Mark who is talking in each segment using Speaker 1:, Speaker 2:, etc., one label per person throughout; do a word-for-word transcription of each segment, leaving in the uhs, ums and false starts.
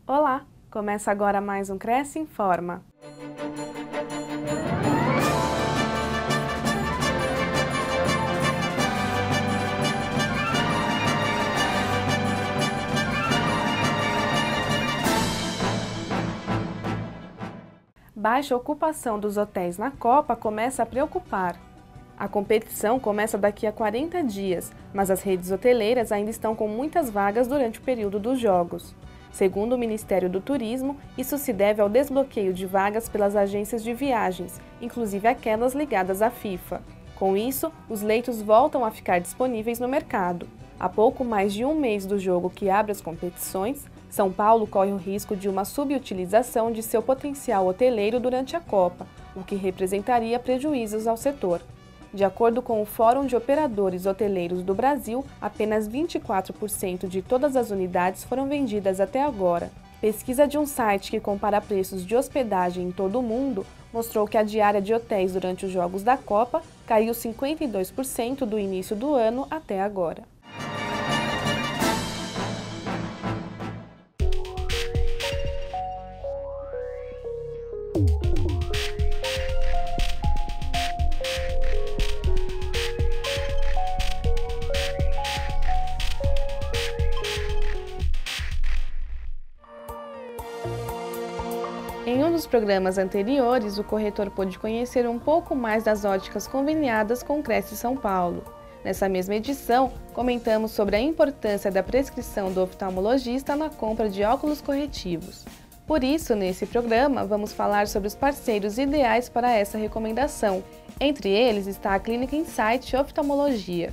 Speaker 1: Olá! Começa agora mais um Cresce Informa. Baixa ocupação dos hotéis na Copa começa a preocupar. A competição começa daqui a quarenta dias, mas as redes hoteleiras ainda estão com muitas vagas durante o período dos Jogos. Segundo o Ministério do Turismo, isso se deve ao desbloqueio de vagas pelas agências de viagens, inclusive aquelas ligadas à FIFA. Com isso, os leitos voltam a ficar disponíveis no mercado. Há pouco mais de um mês do jogo que abre as competições, São Paulo corre o risco de uma subutilização de seu potencial hoteleiro durante a Copa, o que representaria prejuízos ao setor. De acordo com o Fórum de Operadores Hoteleiros do Brasil, apenas vinte e quatro por cento de todas as unidades foram vendidas até agora. Pesquisa de um site que compara preços de hospedagem em todo o mundo mostrou que a diária de hotéis durante os Jogos da Copa caiu cinquenta e dois por cento do início do ano até agora. Em um dos programas anteriores, o corretor pôde conhecer um pouco mais das óticas conveniadas com o Cresce São Paulo. Nessa mesma edição, comentamos sobre a importância da prescrição do oftalmologista na compra de óculos corretivos. Por isso, nesse programa, vamos falar sobre os parceiros ideais para essa recomendação. Entre eles está a Clínica Insight Oftalmologia.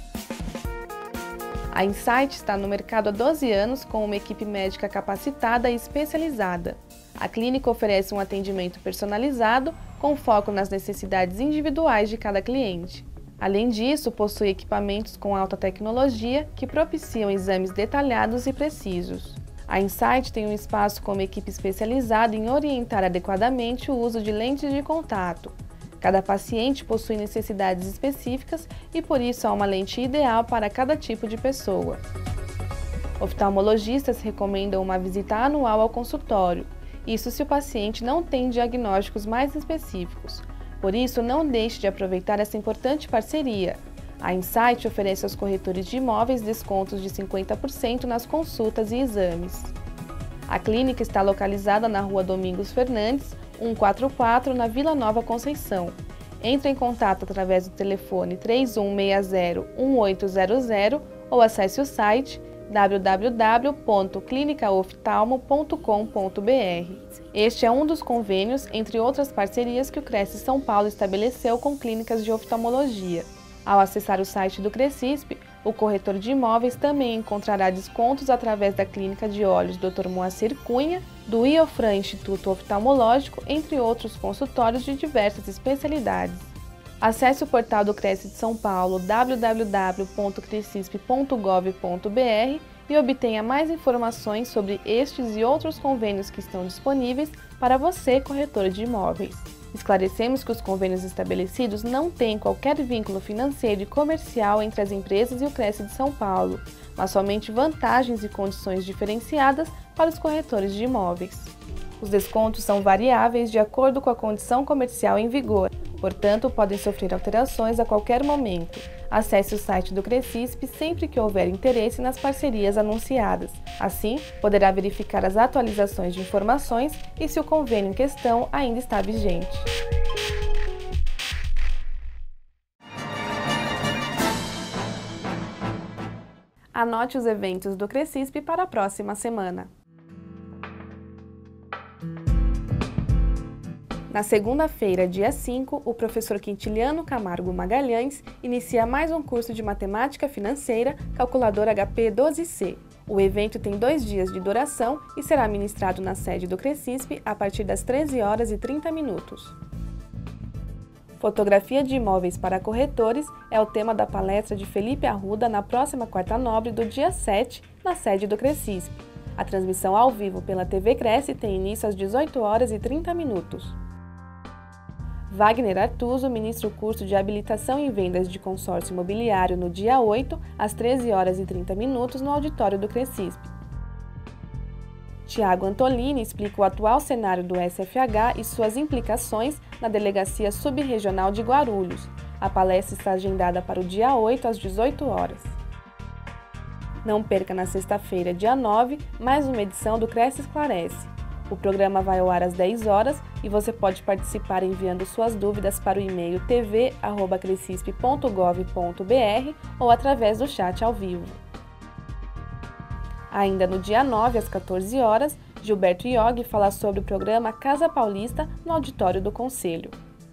Speaker 1: A Insight está no mercado há doze anos com uma equipe médica capacitada e especializada. A clínica oferece um atendimento personalizado com foco nas necessidades individuais de cada cliente. Além disso, possui equipamentos com alta tecnologia que propiciam exames detalhados e precisos. A Insight tem um espaço com uma equipe especializada em orientar adequadamente o uso de lentes de contato. Cada paciente possui necessidades específicas e por isso há uma lente ideal para cada tipo de pessoa. Oftalmologistas recomendam uma visita anual ao consultório. Isso se o paciente não tem diagnósticos mais específicos. Por isso, não deixe de aproveitar essa importante parceria. A Insight oferece aos corretores de imóveis descontos de cinquenta por cento nas consultas e exames. A clínica está localizada na Rua Domingos Fernandes, cento e quarenta e quatro, na Vila Nova Conceição. Entre em contato através do telefone três um seis zero, um oito zero zero ou acesse o site w w w ponto clinica oftalmo ponto com ponto b r. Este é um dos convênios, entre outras parcerias, que o Cresce São Paulo estabeleceu com clínicas de oftalmologia. Ao acessar o site do Crescisp, o corretor de imóveis também encontrará descontos através da Clínica de Olhos doutor Moacir Cunha, do Iofran Instituto Oftalmológico, entre outros consultórios de diversas especialidades. Acesse o portal do Cresce de São Paulo, w w w ponto crescisp ponto gov ponto b r, e obtenha mais informações sobre estes e outros convênios que estão disponíveis para você, corretor de imóveis. Esclarecemos que os convênios estabelecidos não têm qualquer vínculo financeiro e comercial entre as empresas e o Cresce de São Paulo, mas somente vantagens e condições diferenciadas para os corretores de imóveis. Os descontos são variáveis de acordo com a condição comercial em vigor, portanto, podem sofrer alterações a qualquer momento. Acesse o site do Crescisp sempre que houver interesse nas parcerias anunciadas. Assim, poderá verificar as atualizações de informações e se o convênio em questão ainda está vigente. Anote os eventos do Crescisp para a próxima semana. Na segunda-feira, dia cinco, o professor Quintiliano Camargo Magalhães inicia mais um curso de Matemática Financeira, Calculador H P doze C. O evento tem dois dias de duração e será ministrado na sede do Crescisp a partir das treze horas e trinta minutos. Fotografia de imóveis para corretores é o tema da palestra de Felipe Arruda na próxima quarta nobre do dia sete, na sede do Crescisp. A transmissão ao vivo pela T V Cresce tem início às dezoito horas e trinta minutos. Wagner Artuso ministra o curso de Habilitação em Vendas de Consórcio Imobiliário no dia oito, às treze horas e trinta minutos, no auditório do Crescisp. Tiago Antolini explica o atual cenário do S F H e suas implicações na Delegacia Subregional de Guarulhos. A palestra está agendada para o dia oito, às dezoito horas. Não perca na sexta-feira, dia nove, mais uma edição do Cresce Esclarece. O programa vai ao ar às dez horas e você pode participar enviando suas dúvidas para o e-mail t v arroba crescisp ponto gov ponto b r ou através do chat ao vivo. Ainda no dia nove, às quatorze horas, Gilberto Iog fala sobre o programa Casa Paulista no auditório do Conselho.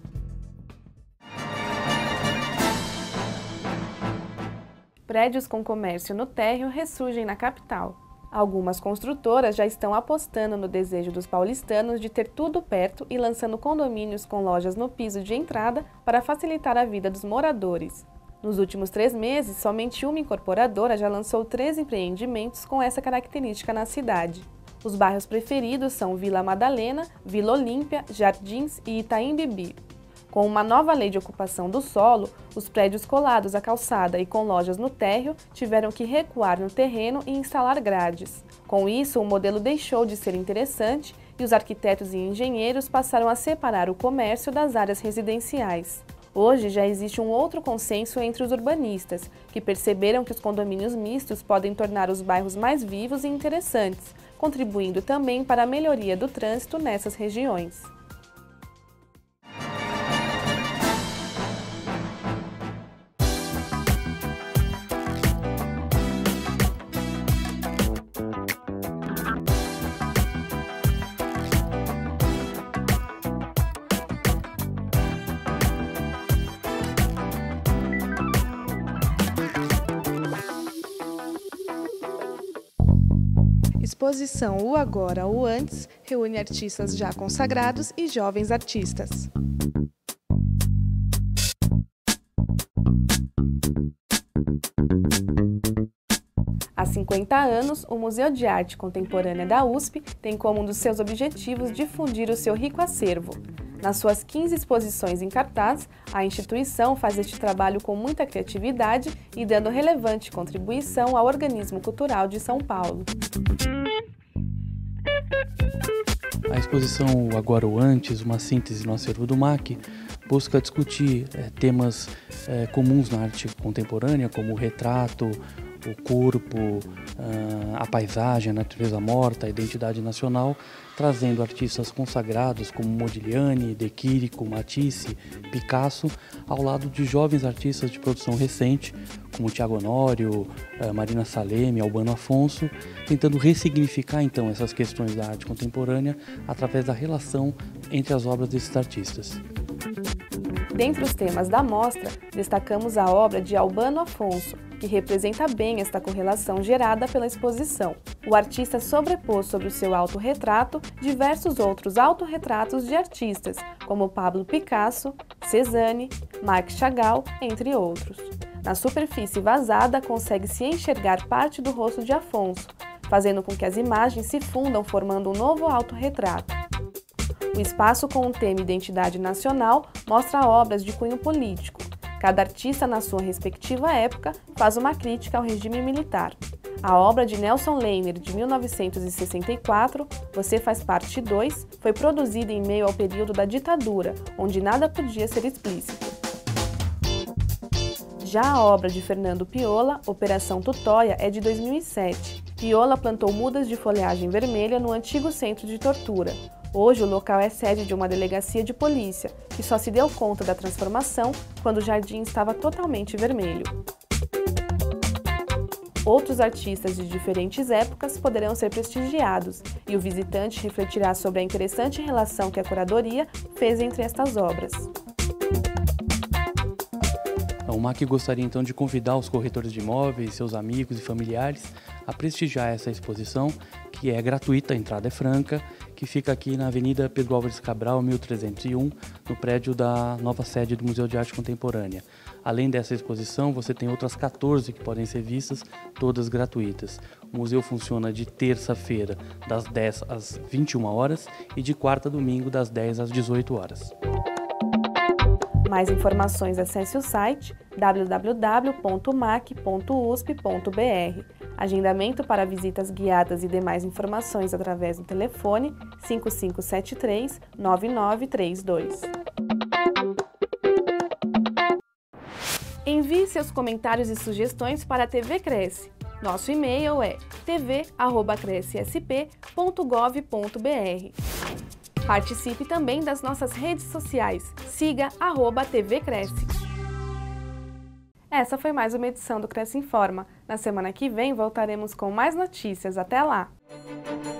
Speaker 1: Prédios com comércio no térreo ressurgem na capital. Algumas construtoras já estão apostando no desejo dos paulistanos de ter tudo perto e lançando condomínios com lojas no piso de entrada para facilitar a vida dos moradores. Nos últimos três meses, somente uma incorporadora já lançou três empreendimentos com essa característica na cidade. Os bairros preferidos são Vila Madalena, Vila Olímpia, Jardins e Itaim Bibi. Com uma nova lei de ocupação do solo, os prédios colados à calçada e com lojas no térreo tiveram que recuar no terreno e instalar grades. Com isso, o modelo deixou de ser interessante e os arquitetos e engenheiros passaram a separar o comércio das áreas residenciais. Hoje já existe um outro consenso entre os urbanistas, que perceberam que os condomínios mistos podem tornar os bairros mais vivos e interessantes, contribuindo também para a melhoria do trânsito nessas regiões. Exposição O Agora, O Antes reúne artistas já consagrados e jovens artistas. Há cinquenta anos, o Museu de Arte Contemporânea da U S P tem como um dos seus objetivos difundir o seu rico acervo. Nas suas quinze exposições em cartaz, a instituição faz este trabalho com muita criatividade e dando relevante contribuição ao organismo cultural de São Paulo.
Speaker 2: A exposição O Agora ou Antes, uma síntese no acervo do M A C, busca discutir é, temas é, comuns na arte contemporânea, como o retrato, o corpo, a paisagem, a natureza morta, a identidade nacional, trazendo artistas consagrados como Modigliani, De Chirico, Matisse, Picasso, ao lado de jovens artistas de produção recente, como Thiago Honório, Marina Saleme, Albano Afonso, tentando ressignificar então essas questões da arte contemporânea através da relação entre as obras desses artistas.
Speaker 1: Dentre os temas da mostra, destacamos a obra de Albano Afonso, que representa bem esta correlação gerada pela exposição. O artista sobrepôs sobre o seu autorretrato diversos outros autorretratos de artistas, como Pablo Picasso, Cézanne, Marc Chagall, entre outros. Na superfície vazada, consegue-se enxergar parte do rosto de Afonso, fazendo com que as imagens se fundam formando um novo autorretrato. O espaço com o tema Identidade Nacional mostra obras de cunho político. Cada artista, na sua respectiva época, faz uma crítica ao regime militar. A obra de Nelson Lehner, de mil novecentos e sessenta e quatro, Você Faz Parte dois, foi produzida em meio ao período da ditadura, onde nada podia ser explícito. Já a obra de Fernando Piola, Operação Tutóia, é de dois mil e sete. Piola plantou mudas de folhagem vermelha no antigo centro de tortura. Hoje, o local é sede de uma delegacia de polícia, que só se deu conta da transformação quando o jardim estava totalmente vermelho. Outros artistas de diferentes épocas poderão ser prestigiados, e o visitante refletirá sobre a interessante relação que a curadoria fez entre estas obras.
Speaker 2: O M A C gostaria então de convidar os corretores de imóveis, seus amigos e familiares a prestigiar essa exposição, que é gratuita, a entrada é franca, que fica aqui na Avenida Pedro Álvares Cabral, mil trezentos e um, no prédio da nova sede do Museu de Arte Contemporânea. Além dessa exposição, você tem outras quatorze que podem ser vistas, todas gratuitas. O museu funciona de terça-feira, das dez às vinte e uma horas, e de quarta a domingo, das dez às dezoito horas.
Speaker 1: Mais informações, acesse o site w w w ponto mac ponto u s p ponto b r. Agendamento para visitas guiadas e demais informações através do telefone cinco cinco sete três, nove nove três dois. Envie seus comentários e sugestões para a T V Cresce. Nosso e-mail é t v arroba cresce s p ponto gov ponto b r. Participe também das nossas redes sociais. Siga arroba T V Cresce. Essa foi mais uma edição do Cresce Informa. Na semana que vem voltaremos com mais notícias. Até lá!